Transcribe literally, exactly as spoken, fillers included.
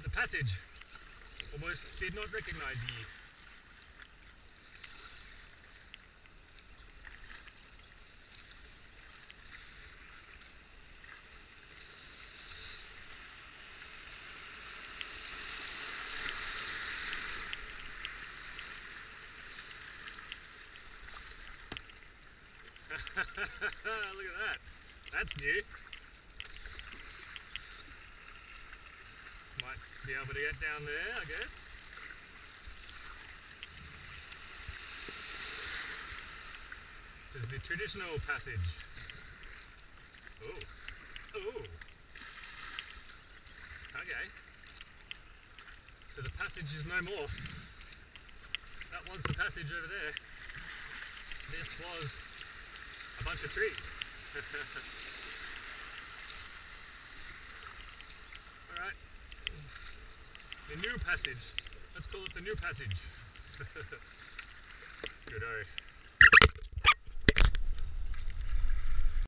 the passage. Almost did not recognize ye. Look at that. That's new. Might be able to get down there, I guess. This is the traditional passage. Oh. Oh. Okay. So the passage is no more. That was the passage over there. This was a bunch of trees. Alright. The new passage. Let's call it the new passage. Good-o.